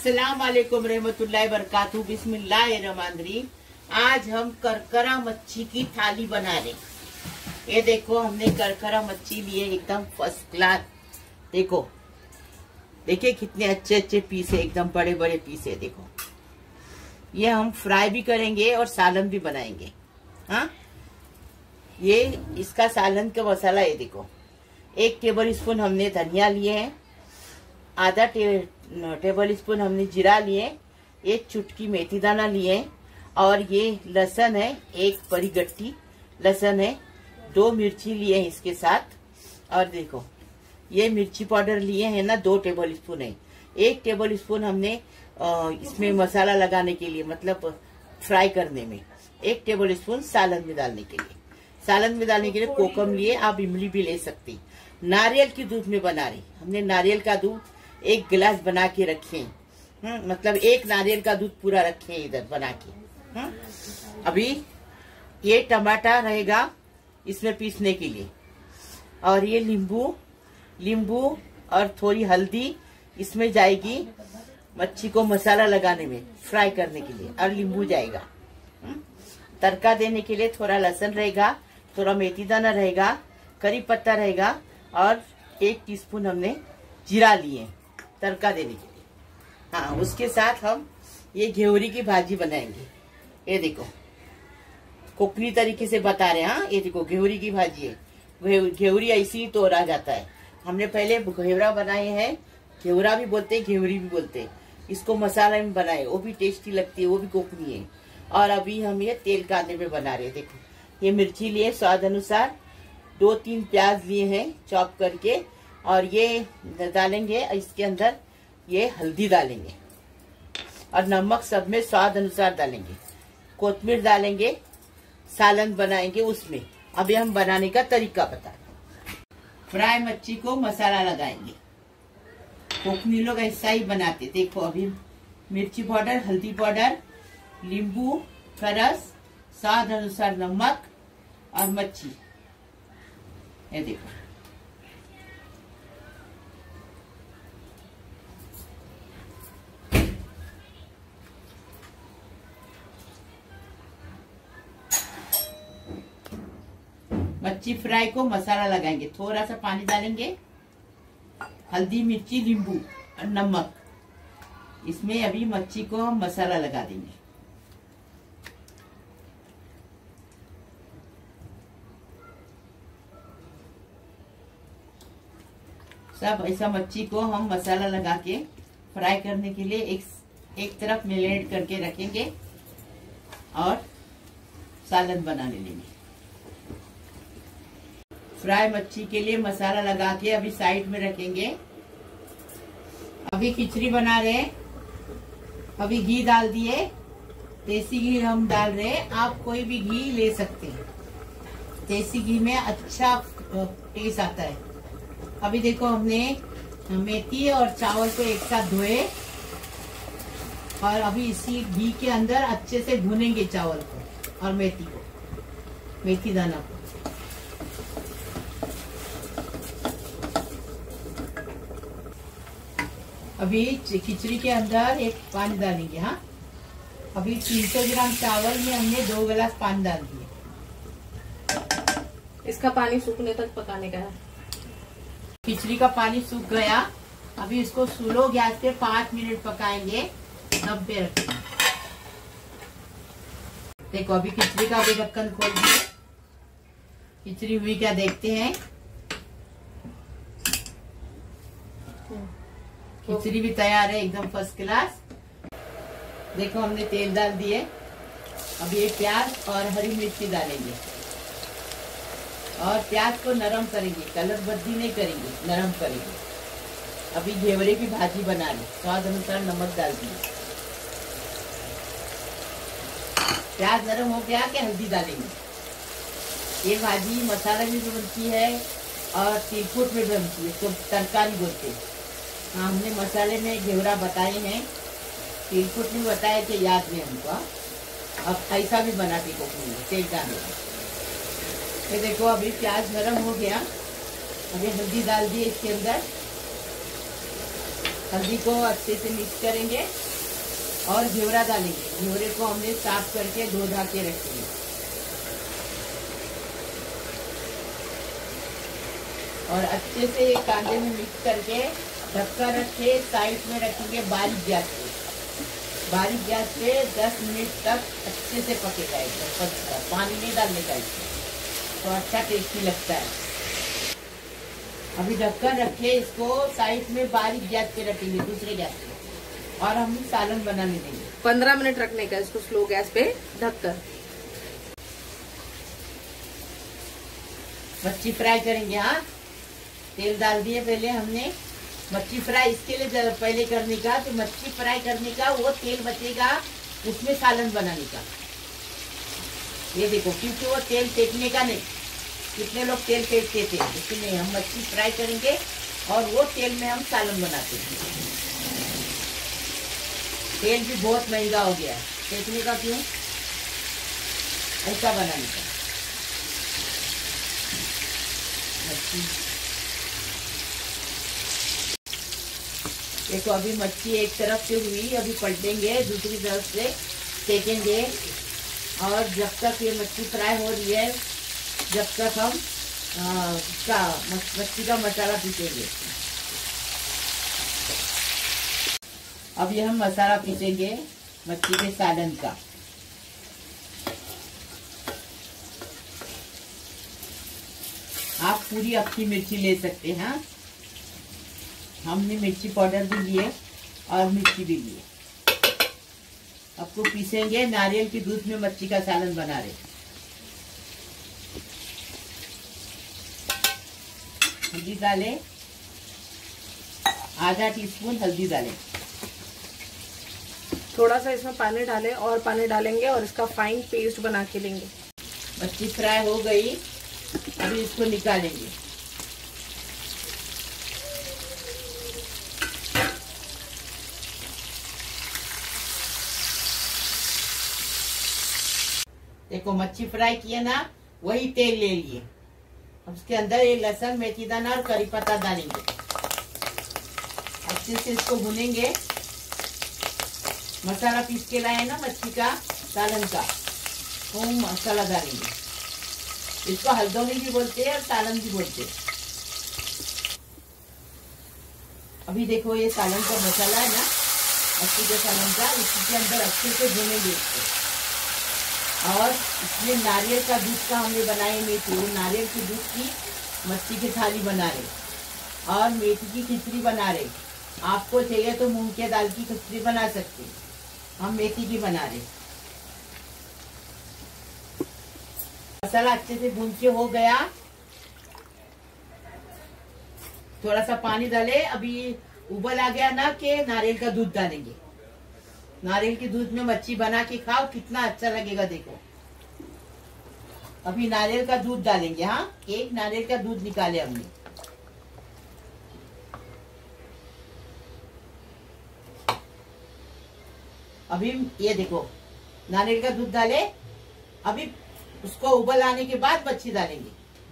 अस्सलाम वालेकुम रहमतुल्लाहि बरकातहू। बिस्मिल्लाहिर्रहमानिर्रहीम। आज हम करकरा मच्छी की थाली बना रहे। ये देखो, हमने करकरा मच्छी लिए, एकदम फर्स्ट क्लास। देखो, देखिए कितने अच्छे अच्छे पीस है, एकदम बड़े बड़े पीस है। देखो, ये हम फ्राई भी करेंगे और सालन भी बनाएंगे। हाँ, ये इसका सालन का मसाला है। देखो, 1 टेबल स्पून हमने धनिया लिए हैं, आधा टेबल स्पून हमने जीरा लिए, 1 चुटकी मेथी दाना लिए, और ये लहसुन है, 1 बड़ी गट्टी लहसुन है, 2 मिर्ची लिए हैं इसके साथ। और देखो, ये मिर्ची पाउडर लिए हैं ना, 2 टेबल स्पून है। 1 टेबल स्पून हमने इसमें मसाला लगाने के लिए, मतलब फ्राई करने में, 1 टेबल स्पून सालन में डालने के लिए। सालन में डालने के लिए कोकम लिए, आप इमली भी ले सकती। नारियल की दूध में बना रही, हमने नारियल का दूध 1 गिलास बना के रखे, मतलब 1 नारियल का दूध पूरा रखे इधर बना के। अभी ये टमाटर रहेगा इसमें पीसने के लिए, और ये नींबू और थोड़ी हल्दी इसमें जाएगी मच्छी को मसाला लगाने में, फ्राई करने के लिए, और नींबू जाएगा। तड़का देने के लिए थोड़ा लहसुन रहेगा, थोड़ा मेथी दाना रहेगा, करी पत्ता रहेगा, और 1 टीस्पून हमने जीरा लिए तड़का देने के लिए। हाँ, उसके साथ हम ये घेवरी की भाजी बनाएंगे। ये देखो, कोकनी तरीके से बता रहे हैं। हाँ, ये देखो, घेवरी की भाजी है। घेवरी ऐसी ही तोड़ा जाता है। हमने पहले घेवरा बनाए हैं, घेवरा भी बोलते हैं, घेवरी भी बोलते हैं। इसको मसाला में बनाए, वो भी टेस्टी लगती है, वो भी कोकनी है। और अभी हम ये तेल कांदे में बना रहे हैं। देखो, ये मिर्ची लिए स्वाद अनुसार, 2-3 प्याज लिए हैं चॉप करके, और ये डालेंगे इसके अंदर। ये हल्दी डालेंगे और नमक सब में स्वाद अनुसार डालेंगे, कोतमीर डालेंगे, सालन बनाएंगे उसमें। अभी हम बनाने का तरीका बता रहे हैं। फ्राई मच्छी को मसाला लगाएंगे, कोकनी लोग ऐसा ही बनाते। देखो, अभी मिर्ची पाउडर, हल्दी पाउडर, नींबू का रस, स्वाद अनुसार नमक और मच्छी। ये देखो, मच्छी फ्राई को मसाला लगाएंगे। थोड़ा सा पानी डालेंगे, हल्दी, मिर्ची, नींबू और नमक, इसमें अभी मच्छी को हम मसाला लगा देंगे। सब ऐसा मच्छी को हम मसाला लगा के फ्राई करने के लिए एक तरफ मैरिनेट करके रखेंगे, और सालन बनाने लेंगे। फ्राई मच्छी के लिए मसाला लगा के अभी साइड में रखेंगे। अभी खिचड़ी बना रहे हैं। अभी घी डाल दिए, देसी घी हम डाल रहे हैं। आप कोई भी घी ले सकते हैं, देसी घी में अच्छा टेस्ट आता है। अभी देखो, हमने मेथी और चावल को एक साथ धोए, और अभी इसी घी के अंदर अच्छे से भुनेंगे चावल को और मेथी को, मेथी दाना को। अभी खिचड़ी के अंदर एक पानी डालेंगे। हाँ, अभी 300 ग्राम चावल में हमने 2 गिलास पानी डाल दिए। इसका पानी सूखने तक पकाने का है। खिचड़ी का पानी सूख गया। अभी इसको स्लो गैस पे 5 मिनट पकाएंगे, 90 रखेंगे। देखो, अभी खिचड़ी का भी ढक्कन खोल दिए। खिचड़ी हुई क्या देखते हैं। खिचड़ी भी तैयार है, एकदम फर्स्ट क्लास। देखो, हमने तेल डाल दिए। अब ये प्याज और हरी मिर्ची डालेंगे, और प्याज को नरम करेंगे, कलर बदली नहीं करेंगे, नरम करेंगे। अभी घेवरे की भाजी बना ली, स्वाद अनुसार नमक डाल दिए। प्याज नरम हो गया कि हल्दी डालेंगे। ये भाजी मसाला में भी बनती है और तिलकुट में भी बनती है, तो तरकारी बोलते हैं। हाँ, हमने मसाले में घेवरा बताए हैं, तिलकुट भी बताए थे, याद नहीं हमको। अब ऐसा भी बनाते कोकनी में, तेल डालने। ये देखो, अभी प्याज नरम हो गया। अभी हल्दी डाल दी इसके अंदर, हल्दी को अच्छे से मिक्स करेंगे और घेवड़ा डालेंगे। घेवड़े को हमने साफ करके धो धा के रखेंगे। और अच्छे से ये कांदे में मिक्स करके ढक्का रखे साइड में रखेंगे बारीक गैस पे। बारीक गैस पे 10 मिनट तक अच्छे से पकेगा, एकदम पकेगा। पानी नहीं डालने का इसमें, तो अच्छा टेस्टी लगता है। अभी ढक्कन रखे, इसको साइड में बारीक गैस पे रखेंगे, दूसरे गैस पे, और हम सालन बनाने देंगे। 15 मिनट रखने का इसको स्लो गैस पे ढककर। मच्छी फ्राई करेंगे। हाँ, तेल डाल दिए पहले हमने। मच्छी फ्राई इसके लिए पहले करने का, तो मच्छी फ्राई करने का वो तेल बचेगा, उसमें सालन बनाने का। ये देखो, क्योंकि वो तेल फेंकने का नहीं। कितने लोग तेल फेंकते थे, इसलिए हम मच्छी फ्राई करेंगे और वो तेल में हम सालन बनाते हैं। तेल भी बहुत महंगा हो गया है, फेंकने का क्यों, ऐसा बनाने का। मच्छी देखो, अभी मच्छी एक तरफ से हुई, अभी पलटेंगे, दूसरी तरफ से सेकेंगे। और जब तक ये मच्छी फ्राई हो रही है, जब तक हम मच्छी का मसाला पीसेंगे। अभी हम मसाला पीसेंगे मच्छी के सालन का। आप पूरी अक्खी मिर्ची ले सकते हैं। हमने मिर्ची पाउडर भी लिए और मिर्ची भी लिए। आपको पीसेंगे, नारियल के दूध में मच्छी का सालन बना रहे। हल्दी डालें, आधा टीस्पून हल्दी डालें। थोड़ा सा इसमें पानी डालें और पानी डालेंगे और इसका फाइन पेस्ट बना के लेंगे। मच्छी फ्राई हो गई, अभी इसको निकालेंगे। देखो, मच्छी फ्राई किए ना, वही तेल ले लिए। अब उसके अंदर ये लहसुन, मेथी दाना और करी पत्ता डालेंगे। अच्छे से इसको भुनेंगे। मसाला पीस के लाए ना मच्छी का सालन का, वो मसाला डालेंगे। इसको हल्दोनी भी बोलते हैं और सालन भी बोलते हैं। अभी देखो, ये सालन का मसाला है ना, मच्छी के सालन का, इसी के अंदर अच्छे से भुनेंगे इसको। और इसमें नारियल का दूध का हमने बनाए मेथी, वो नारियल के दूध की मच्छी की थाली बना रहे और मेथी की खिचड़ी बना रहे। आपको चाहिए तो मूंग के दाल की खिचड़ी बना सकते, हम मेथी की बना रहे। मसाला अच्छे से भून के हो गया, थोड़ा सा पानी डाले। अभी उबल आ गया ना, कि नारियल का दूध डालेंगे। नारियल के दूध में मच्छी बना के खाओ, कितना अच्छा लगेगा। देखो, अभी नारियल का दूध डालेंगे। हाँ, एक नारियल का दूध निकाले हमने। अभी ये देखो, नारियल का दूध डाले। अभी उसको उबल आने के बाद मच्छी डालेंगे।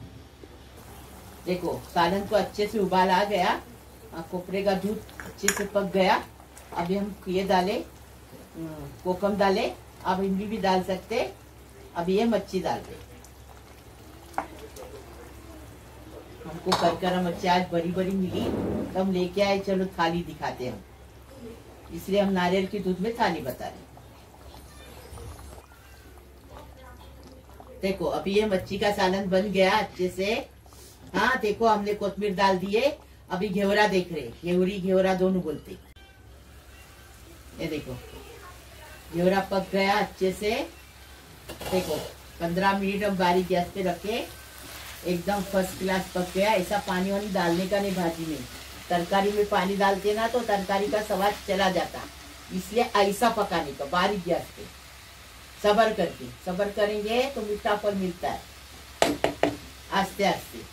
देखो, सालन को अच्छे से उबाल आ गया, कोपरे का दूध अच्छे से पक गया। अभी हम ये डाले, कोकम डाले, आप इमली भी डाल सकते। अभी ये मच्छी डाल दे। हमको करकरा मच्छी आज बड़ी बड़ी मिली, तो हम लेके आए। चलो थाली दिखाते हैं हम, इसलिए हम नारियल के दूध में थाली बता रहे। देखो, अभी ये मच्छी का सालन बन गया अच्छे से। हाँ, देखो, हमने कोथमीर डाल दिए। अभी घेवड़ा देख रहे, घेवड़ी घेवड़ा दोनों बोलते। ये देखो, घेवड़ा पक गया अच्छे से। देखो, 15 मिनट हम बारीक गैस पे रखे, एकदम फर्स्ट क्लास पक गया। ऐसा पानी वानी डालने का नहीं भाजी में। तरकारी में पानी डालते ना तो तरकारी का स्वाद चला जाता, इसलिए ऐसा पकाने का बारीक गैस पे। सब्र करके, सब्र करेंगे तो मीठा फल मिलता है, आस्ते आस्ते।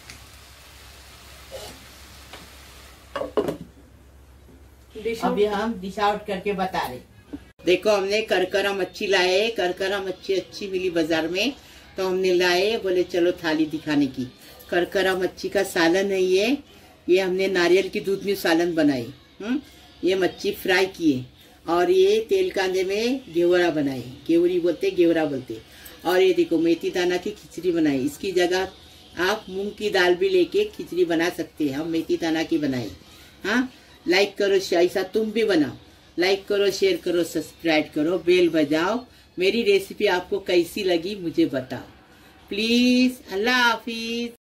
अभी हम डिश आउट करके बता रहे। देखो, हमने करकरा मच्छी लाए। करकरा मच्छी अच्छी मिली बाजार में, तो हमने लाए। बोले चलो थाली दिखाने की। करकरा मच्छी का सालन है ये हमने नारियल के दूध में सालन बनाई। ये मच्छी फ्राई किए और ये तेल कांदे में घेवरा बनाए, घेवरी बोलते, घेवरा बोलते। और ये देखो मेथी दाना की खिचड़ी बनाई। इसकी जगह आप मूंग की दाल भी लेके खिचड़ी बना सकते हैं। हम मेथी दाना की बनाई। हाँ, लाइक करो, ऐसा तुम भी बनाओ। लाइक करो, शेयर करो, सब्सक्राइब करो, बेल बजाओ। मेरी रेसिपी आपको कैसी लगी मुझे बताओ प्लीज। अल्लाह हाफिज।